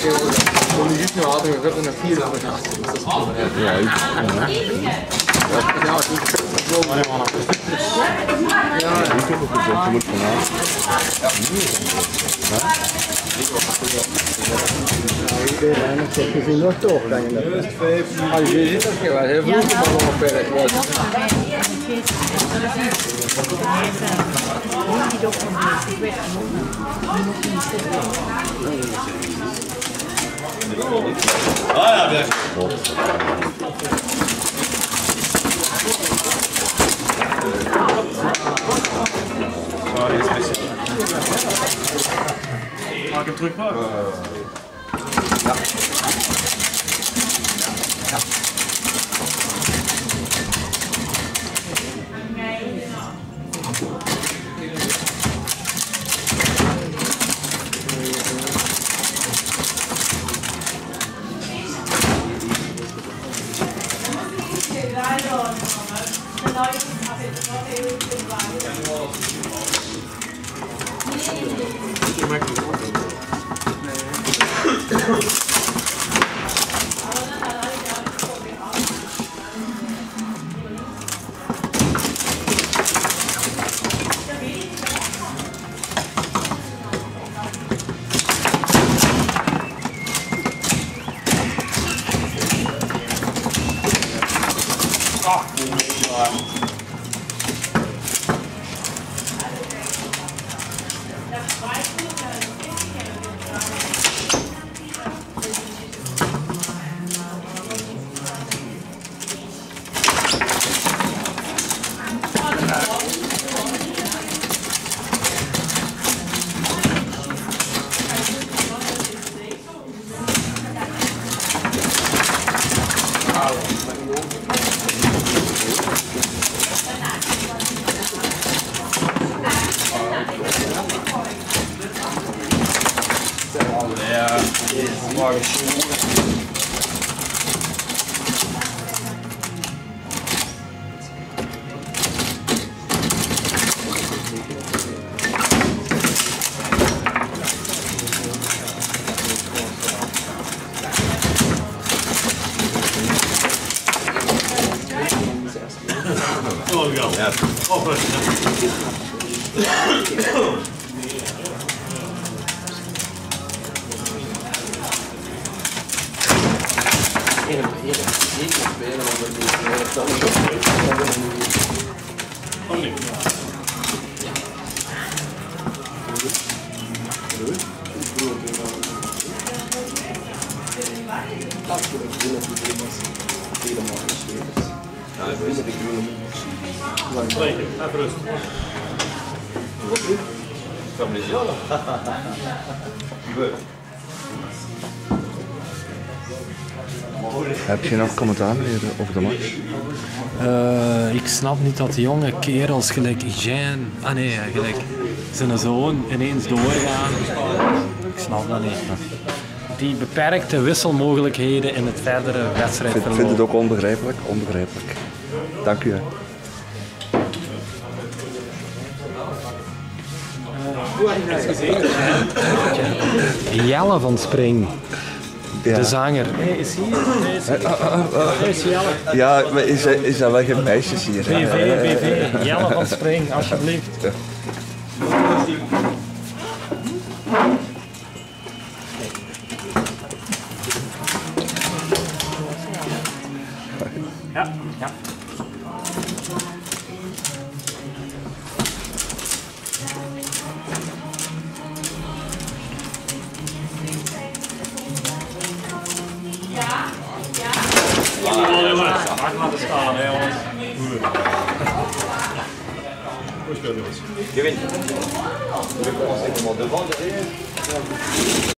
Om die nu hadden we een 480. Dat is Ja, iets. ja, het is wel maar helemaal af. Ja, Ik heb het gezegd, je moet vanavond. ja, ik gezien nog toch, denk ik. Als je ziet dat je wel heel veel maar nog verder wordt. Ah ja, weg. Mag ik hem terugpakken? Ja. Ja. Heb je nog commentaar over de match? Ik snap niet dat die jonge kerels gelijk Jean, gelijk zijn zoon ineens doorgaan. Ik snap dat niet. Die beperkte wisselmogelijkheden in het verdere wedstrijdverloop. Ik vind het ook onbegrijpelijk. Dank u. Jelle van Spring. Ja. De zanger. Nee, is hier? Nee, is Jelle. Ja, maar is dat wel geen meisjes hier? BV. Jelle van Spring, alsjeblieft. Ja. Maak maar te staan, hè jongens. Goed speelt jongens. Kevin.